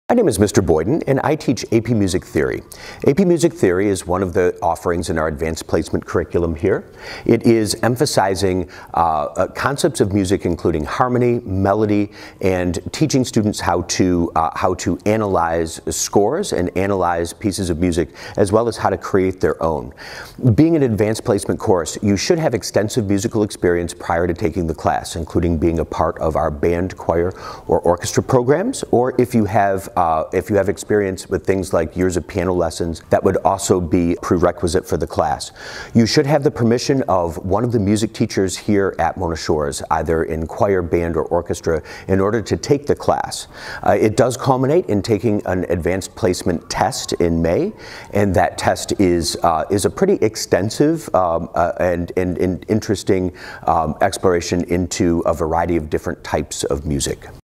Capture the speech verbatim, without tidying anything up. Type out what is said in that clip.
My name is Mister Boyden, and I teach A P Music Theory. A P Music Theory is one of the offerings in our advanced placement curriculum here. It is emphasizing uh, uh, concepts of music including harmony, melody, and teaching students how to, uh, how to analyze scores and analyze pieces of music, as well as how to create their own. Being an advanced placement course, you should have extensive musical experience prior to taking the class, including being a part of our band, choir, or orchestra programs, or if you have Uh, if you have experience with things like years of piano lessons, that would also be prerequisite for the class. You should have the permission of one of the music teachers here at Mona Shores, either in choir, band, or orchestra, in order to take the class. Uh, it does culminate in taking an advanced placement test in May, and that test is, uh, is a pretty extensive um, uh, and, and, and interesting um, exploration into a variety of different types of music.